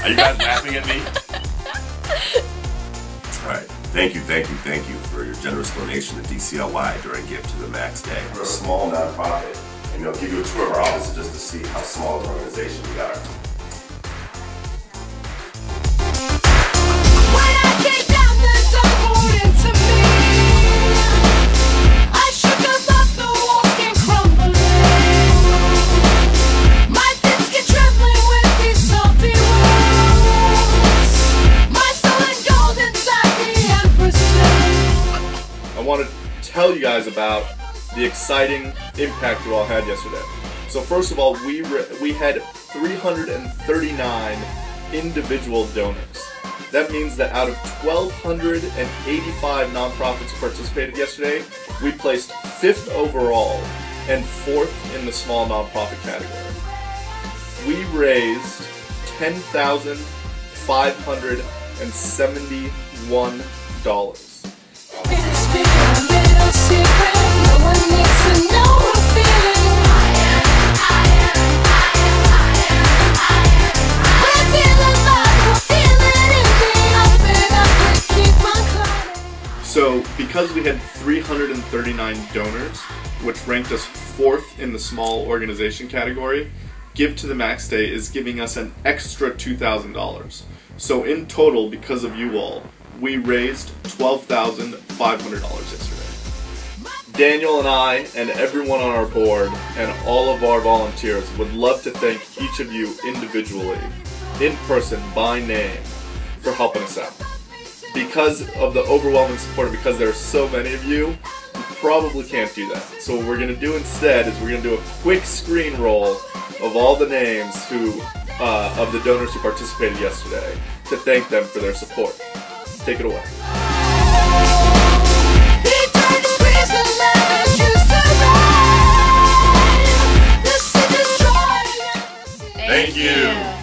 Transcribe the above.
Are you guys laughing at me? Alright, thank you for your generous donation to DCLY during Give to the Max Day. We're a small nonprofit, and we'll give you a tour of our office just to see how small an organization we are. I want to tell you guys about the exciting impact you all had yesterday. So first of all, we had 339 individual donors. That means that out of 1,285 nonprofits who participated yesterday, we placed 5th overall and 4th in the small nonprofit category. We raised $10,571. So, because we had 339 donors, which ranked us 4th in the small organization category, Give to the Max Day is giving us an extra $2,000. So in total, because of you all, we raised $12,500 yesterday. Daniel and I and everyone on our board and all of our volunteers would love to thank each of you individually, in person, by name, for helping us out. Because of the overwhelming support, because there are so many of you, we probably can't do that. So what we're going to do instead is we're going to do a quick screen roll of all the names of the donors who participated yesterday to thank them for their support. Take it away. Thank you.